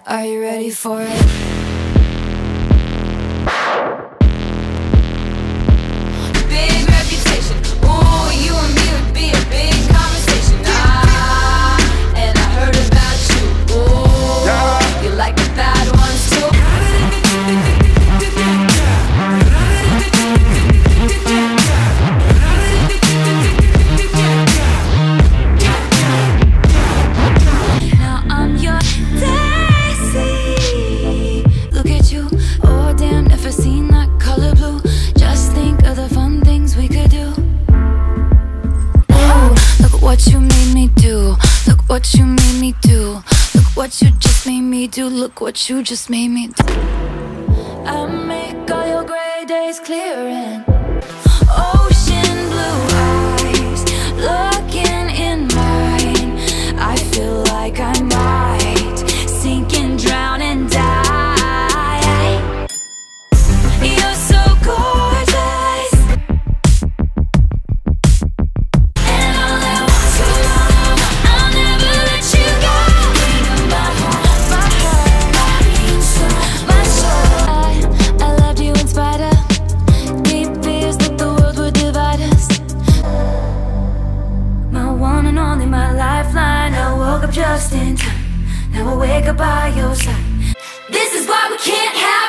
Are you ready for it? Big reputation. Ooh, you and me would be a big conversation. And I heard about you. Ooh, you like the bad ones too. Now I'm your Daisy. Look at you. Oh damn, never seen that color blue. Just think of the fun things we could do. Ooh, look what you made me do. Look what you made me do. Look what you just made me do. Look what you just made me do. I make all your gray days clear and ocean blue eyes looking in mine. I feel like I might sink and drown and die. You're so gorgeous, and I'll never want you. I'll never let you go. My heart, my soul. I loved you in spite of deep fears that the world would divide us. My one and only, my lifeline. I woke up just in time. Now I wake up by your side. This is why we can't have